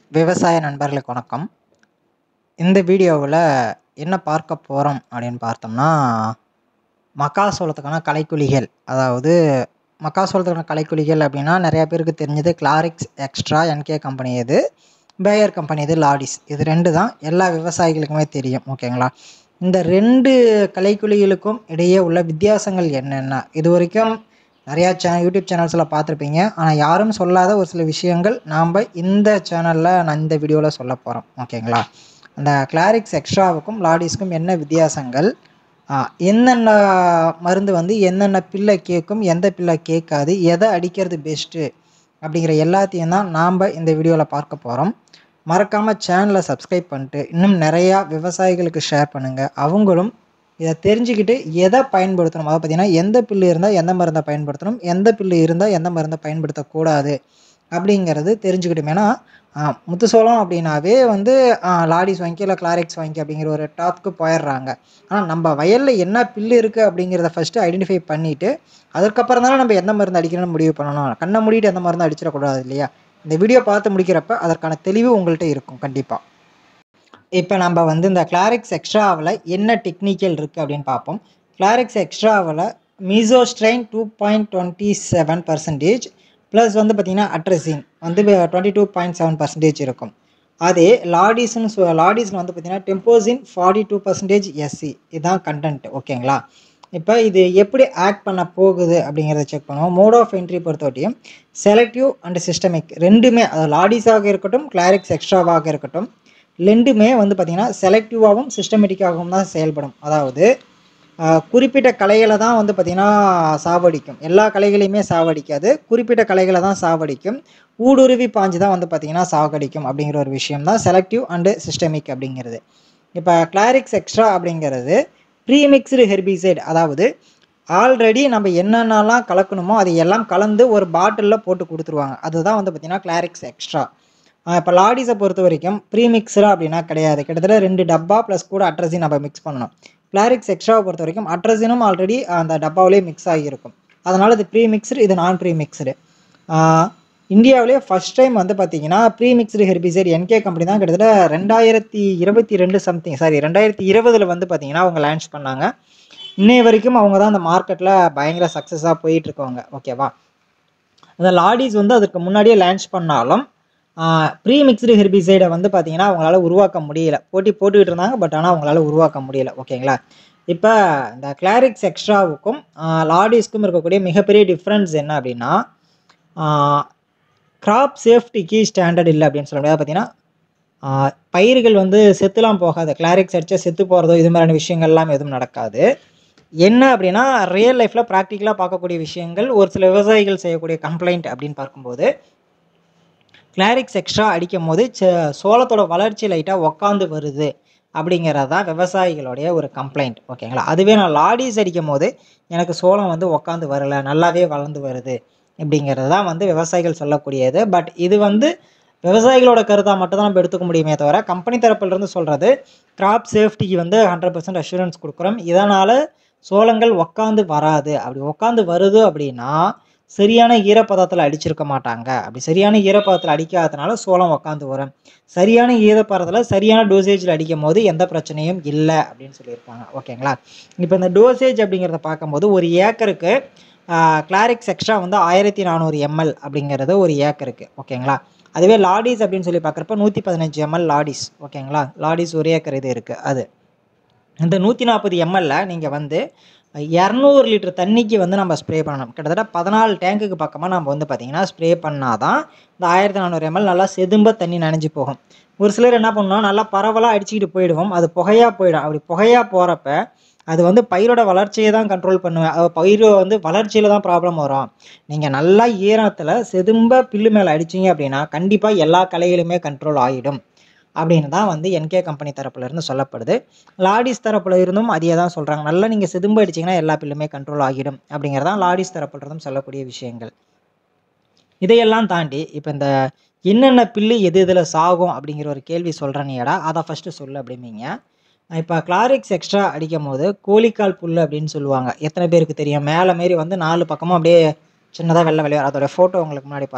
விவசாய நண்பர்களுக்கு வணக்கம். இந்த வீடியோவில் என்ன பார்க்க போகிறோம் அப்படின்னு பார்த்தோம்னா, மக்காசோளத்துக்கான களைக்கொல்லிகள். அதாவது மக்காசோளத்துக்கான களைக்கொல்லிகள் அப்படின்னா நிறையா பேருக்கு தெரிஞ்சது கிளாரிக்ஸ் எக்ஸ்ட்ரா என்கே கம்பெனி இது, பேயர் கம்பெனி இது லாடிஸ். இது 2 தான் எல்லா விவசாயிகளுக்குமே தெரியும். ஓகேங்களா? இந்த 2 களைக்கொல்லிகளுக்கும் இடையே உள்ள வித்தியாசங்கள் என்னென்ன? இது வரைக்கும் நிறையா யூடியூப் சேனல்ஸில் பார்த்துருப்பீங்க. ஆனால் யாரும் சொல்லாத ஒரு சில விஷயங்கள் நாம் இந்த சேனலில் நான் இந்த வீடியோவில் சொல்ல போகிறோம். ஓகேங்களா? அந்த கிளாரிக்ஸ் எக்ஸ்ட்ராவுக்கும் லாடிஸ்க்கும் என்ன வித்தியாசங்கள், என்னென்ன மருந்து வந்து என்னென்ன பில்லை கேட்கும், எந்த பில்லை கேட்காது, எதை அடிக்கிறது பெஸ்ட்டு அப்படிங்கிற எல்லாத்தையும் தான் நாம் இந்த வீடியோவில் பார்க்க போகிறோம். மறக்காமல் சேனலை சப்ஸ்கிரைப் பண்ணிட்டு இன்னும் நிறையா விவசாயிகளுக்கு ஷேர் பண்ணுங்கள். அவங்களும் இதை தெரிஞ்சுக்கிட்டு எதை பயன்படுத்தணும், அதை பார்த்திங்கன்னா எந்த பில்லு இருந்தால் எந்த மருந்தை பயன்படுத்தணும், எந்த பில்லு இருந்தால் எந்த மருந்தை பயன்படுத்தக்கூடாது அப்படிங்கிறது தெரிஞ்சுக்கிட்டோம். ஏன்னா முத்துசோளம் அப்படின்னாவே வந்து லாடிஸ் வாங்கி இல்லை கிளாரிக்ஸ் வாங்கி அப்படிங்கிற ஒரு டாப்க்கு போயிடுறாங்க. ஆனால் நம்ம வயலில் என்ன பில்லு இருக்குது அப்படிங்கிறத ஃபஸ்ட்டு ஐடென்டிஃபை பண்ணிவிட்டு அதுக்கப்புறம் தானே நம்ம எந்த மருந்து அடிக்கணும்னு முடிவு பண்ணணும். கண்ணை மூடிட்டு எந்த மருந்து அடிச்சிடக்கூடாது இல்லையா? இந்த வீடியோ பார்த்து முடிக்கிறப்ப அதற்கான தெளிவு உங்கள்கிட்ட இருக்கும் கண்டிப்பாக. இப்போ நம்ம வந்து இந்த கிளாரிக்ஸ் எக்ஸ்ட்ராவில் என்ன டெக்னிக்கல் இருக்குது அப்படின்னு பார்ப்போம். கிளாரிக்ஸ் எக்ஸ்ட்ராவில் மீசோஸ்ட்ரைன் 2.27% ப்ளஸ் வந்து பார்த்திங்கன்னா அட்ரஸின் வந்து 22.7% இருக்கும். அதே லாடிஸ்னு லாடிஸில் வந்து பார்த்திங்கன்னா டெம்போசின் 42% எஸ்சி. இதுதான் கண்டென்ட். ஓகேங்களா? இப்போ இது எப்படி ஆக்ட் பண்ண போகுது அப்படிங்கிறத செக் பண்ணுவோம். மோட் ஆஃப் என்ட்ரி பொறுத்தவரையும் செலக்டிவ் அண்ட் சிஸ்டமிக் ரெண்டுமே, அது லாடிஸாக இருக்கட்டும் கிளாரிக்ஸ் எக்ஸ்ட்ராவாக இருக்கட்டும், ரெண்டுமே வந்து பார்த்திங்கன்னா செலக்டிவாகவும் சிஸ்டமேட்டிக்காகவும் தான் செயல்படும். அதாவது குறிப்பிட்ட களைகளை தான் வந்து பார்த்திங்கன்னா சாவடிக்கும். எல்லா களைகளையுமே சாவடிக்காது, குறிப்பிட்ட களைகளை தான் சாவடிக்கும். ஊடுருவி பாஞ்சு தான் வந்து பார்த்திங்கன்னா சாவடிக்கும் அப்படிங்கிற ஒரு விஷயம் தான் செலக்டிவ் அண்டு சிஸ்டமிக் அப்படிங்கிறது. இப்போ கிளாரிக்ஸ் எக்ஸ்ட்ரா அப்படிங்கிறது ப்ரீமிக்ஸ்டு ஹெர்பிசைட். அதாவது ஆல்ரெடி நம்ம என்னென்னலாம் கலக்கணுமோ அது எல்லாம் கலந்து ஒரு பாட்டிலில் போட்டு கொடுத்துருவாங்க. அதுதான் வந்து பார்த்திங்கன்னா கிளாரிக்ஸ் எக்ஸ்ட்ரா. இப்போ லாடிஸை பொறுத்த வரைக்கும் ப்ரீமிக்ஸ்டாக அப்படின்னா கிடையாது. கிட்டத்தட்ட 2 டப்பா ப்ளஸ் கூட அட்ரஸின் நம்ம மிக்ஸ் பண்ணணும். கிளாரிக்ஸ் எக்ஸ்ட்ராவை பொறுத்த வரைக்கும் அட்ரஸினும் ஆல்ரெடி அந்த டப்பாவிலே மிக்ஸ் ஆகியிருக்கும். அதனால் இது ப்ரீமிக்ஸ்டு, இது நான் ப்ரீமிக்ஸ்டு. இந்தியாவிலே ஃபஸ்ட் டைம் வந்து பார்த்திங்கன்னா ப்ரீமிக்ஸ்டு ஹெர்பிசைட் என்கே கம்பெனி தான் கிட்டத்தட்ட 2020 வந்து பார்த்திங்கன்னா அவங்க லான்ச் பண்ணாங்க. இன்னைய வரைக்கும் அவங்க தான் அந்த மார்க்கெட்டில் பயங்கர சக்ஸஸாக போயிட்டுருக்கவங்க. ஓகேவா? அந்த லாடிஸ் வந்து அதுக்கு முன்னாடியே லான்ச் பண்ணாலும் ப்ரீமிக்ஸ்டு ஹெர்பிசைடை வந்து பார்த்திங்கன்னா அவங்களால உருவாக்க முடியல. போட்டுக்கிட்டு இருந்தாங்க, பட் ஆனால் அவங்களால உருவாக்க முடியல. ஓகேங்களா? இப்போ இந்த கிளாரிக்ஸ் எக்ஸ்ட்ராவுக்கும் லாடிஸ்க்கும் இருக்கக்கூடிய மிகப்பெரிய டிஃப்ரென்ஸ் என்ன அப்படின்னா, கிராப் சேஃப்டிக்கு ஸ்டாண்டர்ட் இல்லை அப்படின்னு சொல்ல முடியாது. பார்த்திங்கன்னா பயிர்கள் வந்து செத்துலாம் போகாது. கிளாரிக்ஸ் அடித்தா செத்து போகிறதோ இது மாதிரியான விஷயங்கள்லாம் எதுவும் நடக்காது. என்ன அப்படின்னா ரியல் லைஃப்பில் ப்ராக்டிக்கலாக பார்க்கக்கூடிய விஷயங்கள், ஒரு சில விவசாயிகள் செய்யக்கூடிய கம்ப்ளைண்ட் அப்படின்னு பார்க்கும்போது, கிளாரிக்ஸ் எக்ஸ்ட்ரா அடிக்கும் போது சோளத்தோட வளர்ச்சி லைட்டாக உக்காந்து வருது அப்படிங்கிறது தான் விவசாயிகளுடைய ஒரு கம்ப்ளைண்ட். ஓகேங்களா? அதுவே நான் லாடிஸ் அடிக்கும் போது எனக்கு சோளம் வந்து உக்காந்து வரலை, நல்லாவே வளர்ந்து வருது அப்படிங்கிறது தான் வந்து விவசாயிகள் சொல்லக்கூடியது. பட் இது வந்து விவசாயிகளோட கருத்தாக மட்டும் தான் நம்ம எடுத்துக்க முடியுமே தவிர, கம்பெனி தரப்பிலிருந்து சொல்கிறது கிராப் சேஃப்டிக்கு வந்து 100% அஷூரன்ஸ் கொடுக்குறோம், இதனால் சோளங்கள் உக்காந்து வராது. அப்படி உக்காந்து வருது அப்படின்னா சரியான ஈரப்பதத்தில் அடிச்சிருக்க மாட்டாங்க. அப்படி சரியான ஈரப்பதத்தில் அடிக்காததுனால சோளம் உக்காந்து வரும். சரியான ஈரப்பதத்தில் சரியான டோசேஜில் அடிக்கும் போது எந்த பிரச்சனையும் இல்லை அப்படின்னு சொல்லியிருப்பாங்க. ஓகேங்களா? இப்போ இந்த டோசேஜ் அப்படிங்கிறத பார்க்கும்போது ஒரு ஏக்கருக்கு கிளாரிக்ஸ் எக்ஸ்ட்ரா வந்து 1400 ml அப்படிங்கிறது ஒரு ஏக்கருக்கு. ஓகேங்களா? அதுவே லாடிஸ் அப்படின்னு சொல்லி பார்க்குறப்ப 115 ml லாடிஸ். ஓகேங்களா? லாடிஸ் ஒரு ஏக்கர் இது இருக்குது. அது இந்த 140 ml நீங்கள் வந்து 200 லிட்டர் தண்ணிக்கு வந்து நம்ம ஸ்ப்ரே பண்ணணும். கிட்டத்தட்ட 14 டேங்குக்கு பக்கமாக நம்ம வந்து பார்த்திங்கன்னா ஸ்ப்ரே பண்ணால் தான் இந்த 1400 ml நல்லா செதும்ப தண்ணி நனைஞ்சு போகும். ஒரு சிலர் என்ன பண்ணணும், நல்லா பரவலாக அடிச்சுக்கிட்டு போயிடுவோம், அது புகையாக போயிடும். அப்படி புகையாக போகிறப்ப அது வந்து பயிரோட வளர்ச்சியை தான் கண்ட்ரோல் பண்ணுவேன். பயிர் வந்து வளர்ச்சியில் தான் ப்ராப்ளம் வரும். நீங்கள் நல்லா ஈரத்தில் செதும்ப பில்லு மேலே அடிச்சிங்க அப்படின்னா கண்டிப்பாக எல்லா களைகளுமே கண்ட்ரோல் ஆகிடும் அப்படின்னு தான் வந்து என்கே கம்பெனி தரப்புலேருந்து சொல்லப்படுது. லாடிஸ் தரப்புல இருந்தும் அதையே தான் சொல்கிறாங்க. நல்லா நீங்கள் செதும்ப அடிச்சிங்கன்னா எல்லா பில்லுமே கண்ட்ரோல் ஆகிடும் அப்படிங்கிறதான் லாடிஸ் தரப்புலேருந்தும் சொல்லக்கூடிய விஷயங்கள். இதையெல்லாம் தாண்டி இப்போ இந்த என்னென்ன பில்லு எது இதில் சாகும் அப்படிங்கிற ஒரு கேள்வி சொல்கிறேனியடா, அதை ஃபஸ்ட்டு சொல்லு அப்படிம்பீங்க. இப்போ கிளாரிக்ஸ் எக்ஸ்ட்ரா அடிக்கும் போது கோழிக்கால் புல் அப்படின்னு சொல்லுவாங்க. எத்தனை பேருக்கு தெரியும்? மேலே மாரி வந்து 4 பக்கமும் அப்படியே சின்னதாக வெள்ளை வெள்ளையாக, அதோட ஃபோட்டோ உங்களுக்கு முன்னாடி பாருங்கள்.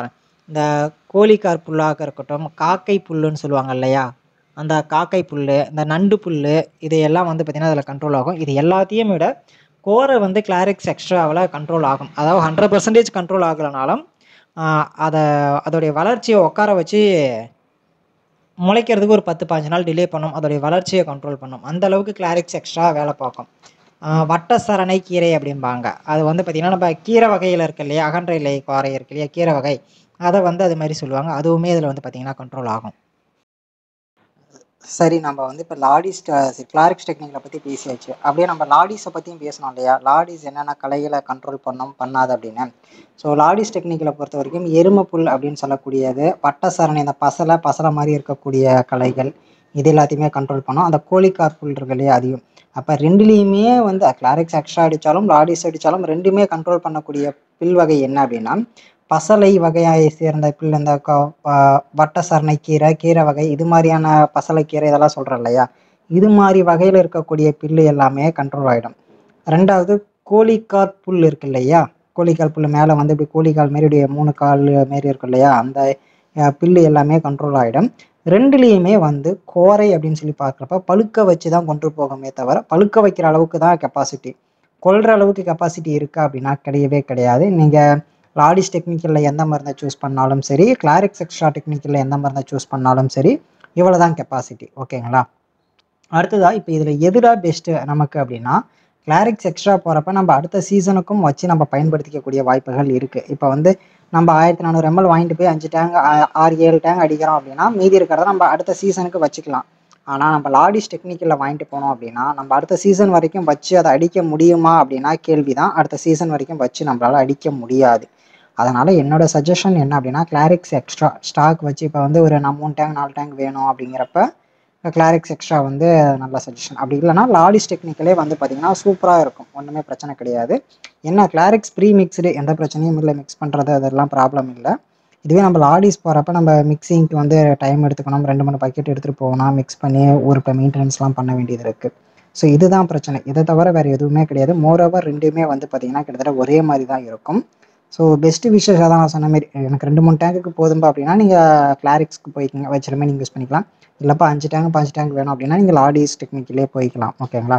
இந்த கோழிக்கார் புல்லாக இருக்கட்டும், காக்கை புல்லுன்னு சொல்லுவாங்க இல்லையா? அந்த காக்கை புல்லு, இந்த நண்டு புல்லு இதையெல்லாம் வந்து பார்த்தீங்கன்னா, அதில கண்ட்ரோல் ஆகும். இது எல்லாத்தையும் விட கோரை வந்து கிளாரிக்ஸ் எக்ஸ்ட்ராவால கண்ட்ரோல் ஆகும். அதாவது 100% கண்ட்ரோல் ஆகலனாலும், அ அத அதோடைய வளர்ச்சிய உட்கார வச்சு முளைக்கிறதுக்கு ஒரு 10, 15 நாள் டிலே பண்ணும். அதோடைய வளர்ச்சிய கண்ட்ரோல் பண்ணும். அந்த அளவுக்கு கிளாரிக்ஸ் எக்ஸ்ட்ரா வேலை பார்க்கும். வட்ட சரணை கீரை அப்படிம்பாங்க. அது வந்து பார்த்தீங்கன்னா, நம்ம கீரை வகையில இருக்கு இல்லையா? அகன்ற இலை காரை இருக்கு இல்லையா? கீரை வகை. அத வந்து அது மாரி சொல்லுவாங்க. அதுவுமே இதில வந்து பார்த்தீங்கன்னா, கண்ட்ரோல் ஆகும். சரி, நம்ம வந்து இப்ப கிளாரிக்ஸ் டெக்னிக்ல பத்தி பேசியாச்சு. அப்படியே நம்ம லாடிஸ பத்தியும் பேசணும் இல்லையா? லாடிஸ் என்னென்ன கலைகள கண்ட்ரோல் பண்ணும், பண்ணாது அப்படின்னு. ஸோ லாடிஸ் டெக்னிக்ல பொறுத்தவரைக்கும் எரும புல் அப்படின்னு சொல்லக்கூடியது, வட்ட சரணை இந்த பசலை மாரி இருக்கக்கூடிய கலைகள், இது எல்லாத்தையுமே கண்ட்ரோல் பண்ணும். அந்த கோழிக்கார் புல் இருக்கு இல்லையா? அதையும். அப்ப 2லயுமே வந்து கிளாரிக்ஸ் எக்ஸ்ட்ரா அடிச்சாலும், லாடிஸ் அடிச்சாலும் 2மே கண்ட்ரோல் பண்ணக்கூடிய பில் வகை என்ன அப்படின்னா, பசலை வகையை சேர்ந்த பில் இந்த வட்ட சரணை கீரை, கீரை வகை இது மாரியான பசலைக்கீரை இதெல்லாம் சொல்றேன் இல்லையா? இது மாரி வகையில இருக்கக்கூடிய பில்லு எல்லாமே கண்ட்ரோல் ஆயிடும். 2வது கோழிக்கால் புல் இருக்கு இல்லையா? கோழிக்கால் புல்லு மேல வந்து இப்படி கோழிக்கால் மாரி இப்படி 3 கால் மாரி இருக்கும் இல்லையா? அந்த பில்லு எல்லாமே கண்ட்ரோல் ஆயிடும். 2லயுமே வந்து கோரை அப்படின்னு சொல்லி பார்க்குறப்ப பழுக்க வச்சு தான் கொண்டு போகுமே தவிர, பழுக்க வைக்கிற அளவுக்கு தான் கெப்பாசிட்டி. கொல்ற அளவுக்கு கெப்பாசிட்டி இருக்கா அப்படின்னா கிடையவே கிடையாது. நீங்க லாடிஸ் டெக்னிக்கல்ல எந்த மருந்த சூஸ் பண்ணாலும் சரி, கிளாரிக்ஸ் எக்ஸ்ட்ரா டெக்னிக்கல்ல எந்த மருந்த சூஸ் பண்ணாலும் சரி, இவ்வளோதான் கெப்பாசிட்டி. ஓகேங்களா? அடுத்ததா இப்ப இதுல எதுடா பெஸ்ட்டு நமக்கு அப்படின்னா, கிளாரிக்ஸ் எக்ஸ்ட்ரா போறப்ப நம்ம அடுத்த சீசனுக்கும் வச்சு நம்ம பயன்படுத்திக்கக்கூடிய வாய்ப்புகள் இருக்கு. இப்ப வந்து நம்ம 1400 எம்எல் வாங்கிட்டு போய் 5 டேங்க் 6, 7 டேங்க் அடிக்கிறோம் அப்படின்னா, மீதி இருக்கிறத நம்ம அடுத்த சீசனுக்கு வச்சுக்கலாம். ஆனா நம்ம லாடிஸ் டெக்னிக்கல்ல வாங்கிட்டு போனோம் அப்படின்னா, நம்ம அடுத்த சீசன் வரைக்கும் வச்சு அத அடிக்க முடியுமா அப்படின்னா கேள்விதான். அடுத்த சீசன் வரைக்கும் வச்சு நம்மளால அடிக்க முடியாது. அதனால என்னோட சஜஷன் என்ன அப்படின்னா, கிளாரிக்ஸ் எக்ஸ்ட்ரா ஸ்டாக் வச்சு இப்ப வந்து ஒரு நான் 3 டேங்க் 4 டேங்க் வேணும் அப்படிங்கிறப்ப, கிளாரிக்ஸ் எக்ஸ்ட்ரா வந்து நல்ல சஜஷன். அப்படி இல்லன்னா லாடிஸ் டெக்னிக்கலே வந்து பார்த்தீங்கன்னா, சூப்பரா இருக்கும். ஒண்ணுமே பிரச்சனை கிடையாது. என்ன கிளாரிக்ஸ் ப்ரீ மிக்ஸ்டு எந்த பிரச்சனையும் இல்ல. மிக்ஸ் பண்றது அதெல்லாம் ப்ராப்ளம் இல்ல. இதுவே நம்ம லாடிஸ் போறப்ப நம்ம மிக்ஸிங்க்கு வந்து டைம் எடுத்துக்கணும். 2, 3 பக்கெட் எடுத்துட்டு போகணும். மிக்ஸ் பண்ணி ஊருக்க மெயின்டனன்ஸ்லாம் பண்ண வேண்டியது இருக்கு. ஸோ இதுதான் பிரச்சனை. இத தவிர வேற எதுவுமே கிடையாது. மோர் ஓவர் 2மே வந்து பார்த்தீங்கன்னா, கிட்டத்தட்ட ஒரே மாரி தான் இருக்கும். ஸோ பெஸ்ட் விஷஸ் அதான் நான் சொன்ன மாரி. எனக்கு 2, 3 டேங்குக்கு போதும்பா அப்படின்னா, நீங்க கிளாரிக்ஸ்க்கு போய்க்கங்க. வச்சுருமே நீங்க யூஸ் பண்ணிக்கலாம். இல்லப்பா 5 டேங்க் 5 டேங்க் வேணும் அப்படின்னா, நீங்க லாடிஸ் டெக்னிக்கிலே போய்க்கலாம். ஓகேங்களா?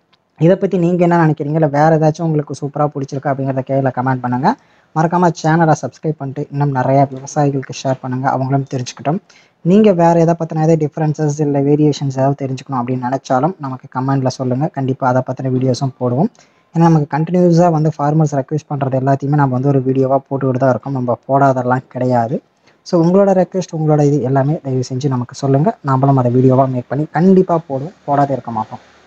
இத பத்தி நீங்க என்ன நினைக்கிறீங்க? இல்ல வேற ஏதாச்சும் உங்களுக்கு சூப்பரா புடிச்சிருக்கா அப்படிங்கிறத கீழ கமெண்ட் பண்ணுங்க. மறக்காம சேனல சப்ஸ்கிரைப் பண்ணிட்டு, இன்னும் நெறைய விவசாயிகளுக்கு ஷேர் பண்ணுங்க. அவங்களும் தெரிஞ்சுக்கட்டும். நீங்க வேற எத பத்தின ஏதாவது டிஃபரன்ஸஸ் இல்ல வேரியேஷன்ஸ் ஏதாவது தெரிஞ்சுக்கணும் அப்படின்னு நெனைச்சாலும், நமக்கு கமெண்ட்ல சொல்லுங்க. கண்டிப்பா அத பத்தின வீடியோஸும் போடுவோம். ஏன்னா நமக்கு கன்டினியூஸா வந்து ஃபார்மர்ஸ் ரெக்வெஸ்ட் பண்றது எல்லாத்தையுமே நம்ம வந்து ஒரு வீடியோவா போட்டுக்கிட்டு தான் இருக்கோம். நம்ம போடாதெல்லாம் கிடையாது. ஸோ உங்களோட ரெக்வெஸ்ட், உங்களோட இது எல்லாமே தயவு செஞ்சு நமக்கு சொல்லுங்க. நாமளும் அத வீடியோவா மேக் பண்ணி கண்டிப்பா போடுவோம். போடாத இருக்க மாட்டோம்.